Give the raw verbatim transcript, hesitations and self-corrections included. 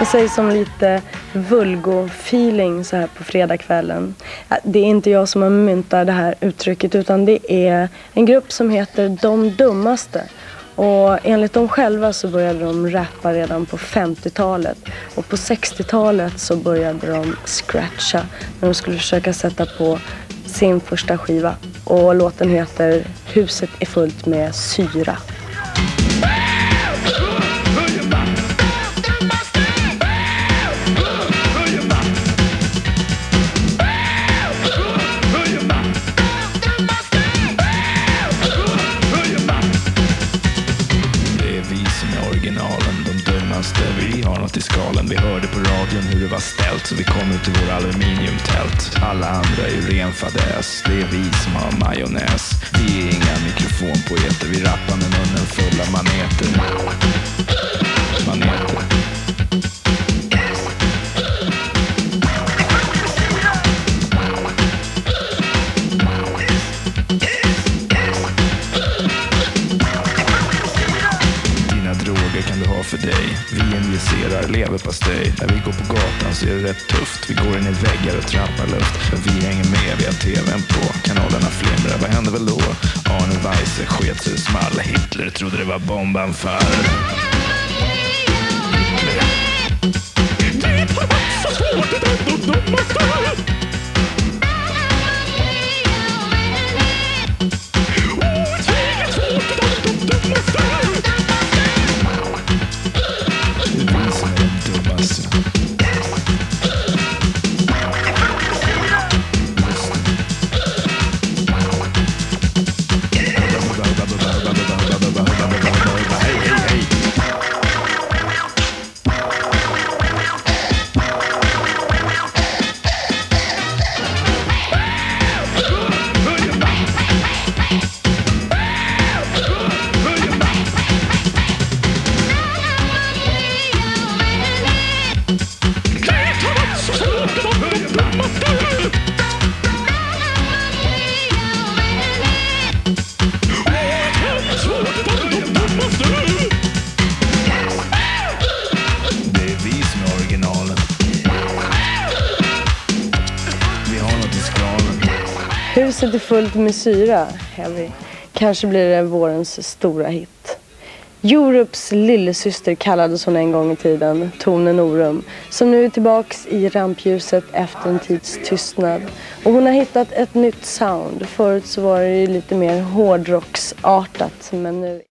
Man säger som lite vulgo-feeling så här på fredagskvällen. Det är inte jag som har myntat det här uttrycket, utan det är en grupp som heter De Dummaste. Och enligt dem själva så började de rappa redan på femtiotalet. Och på sextiotalet så började de scratcha när de skulle försöka sätta på sin första skiva. Och låten heter Huset är fullt med syra. Vi har något i skalen. Vi hörde på radion hur det var ställt, så vi kom ut till vår aluminiumtält. Alla andra är ju ren fadäs. Det är vi som har majonnäs. Vi är inga mikrofonpoeter. Vi rappar med munnen full av maneter. Maneter. Kan du ha för dig? Vi injicerar leverpastej. När vi går på gatan så är det rätt tufft. Vi går in i väggar och trampar luft. Men vi hänger med, vi har tvn på. Kanalerna flimrar, vad händer väl då? Arne Weise sket sig small. Hitler trodde det var bombanfall. Det har varit så svårt, det är de dummaste. Huset är fullt med syra, Heavy. Kanske blir det vårens stora hit. Europes lillasyster kallades hon en gång i tiden, Tone Norum, som nu är tillbaks i rampljuset efter en tids tystnad. Och hon har hittat ett nytt sound. Förut så var det ju lite mer hårdrocksartat, men nu...